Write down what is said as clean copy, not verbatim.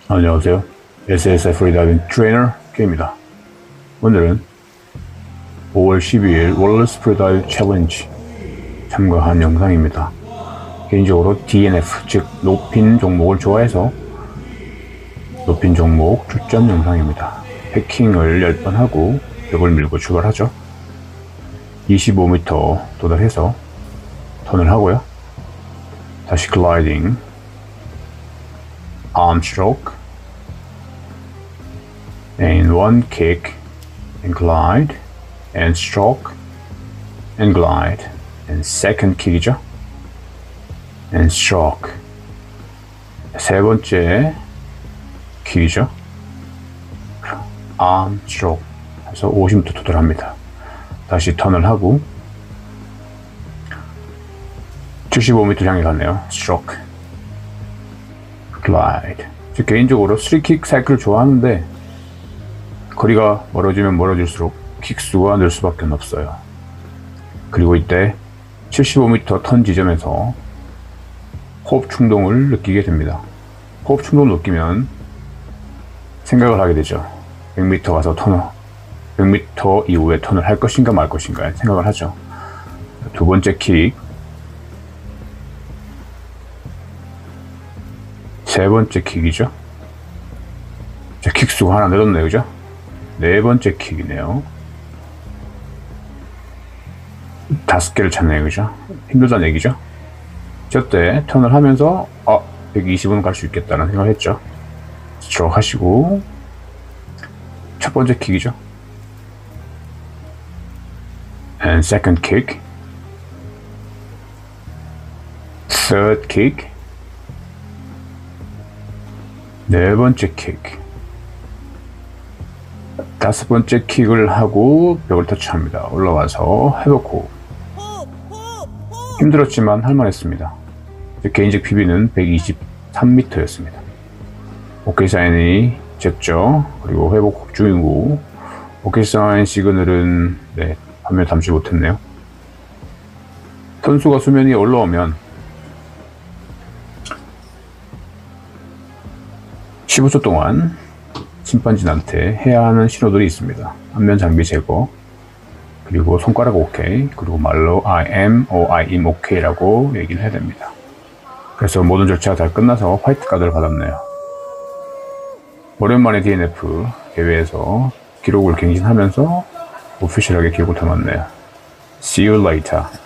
안녕하세요. SSF 프리다이빙 트레이너 K입니다. 오늘은 5월 12일 월러스 프리다이빙 챌린지 참가한 영상입니다. 개인적으로 DNF, 즉 높인 종목을 좋아해서 높인 종목 출전 영상입니다. 패킹을 10번 하고 벽을 밀고 출발하죠. 25m 도달해서 턴을 하고요. 다시 글라이딩, arm stroke, and one kick and glide and stroke and glide and second kick이죠. and stroke. 세 번째 킥이죠. arm stroke 해서 50m 도달합니다. 다시 턴을 하고 75m 향해 가네요. stroke, glide. 저 개인적으로 3킥 사이클을 좋아하는데 거리가 멀어지면 멀어질수록 킥수가 늘 수밖에 없어요. 그리고 이때 75m 턴 지점에서 호흡 충동을 느끼게 됩니다. 호흡 충동을 느끼면 생각을 하게 되죠. 100m 가서 턴을, 100m 이후에 턴을 할 것인가 말 것인가 생각을 하죠. 두 번째 킥, 세 번째 킥이죠. 자, 킥수가 하나 늘었네요, 그죠? 네 번째 킥이네요. 5개를 찼네요, 그죠? 힘들다는 얘기죠. 저때 턴을 하면서 120은 갈 수 있겠다는 생각을 했죠. 스트로크 하시고 첫 번째 킥이죠. and second kick, third kick, 네 번째 킥, 다섯 번째 킥을 하고 벽을 터치합니다. 올라와서 회복 호흡. 힘들었지만 할만했습니다. 개인적 PB는 123m였습니다. 오케이 사인이 졌죠. 그리고 회복 호흡 중이고, 오케이 사인 시그널은 화면에 담지 못했네요. 선수가 수면 위에 올라오면 15초 동안 심판진한테 해야 하는 신호들이 있습니다. 안면 장비 제거, 그리고 손가락 OK, 그리고 말로 I am or I am OK라고 얘기를 해야 됩니다. 그래서 모든 절차가 다 끝나서 화이트 카드를 받았네요. 오랜만에 DNF 대회에서 기록을 갱신하면서 오피셜하게 기록을 담았네요. See you later.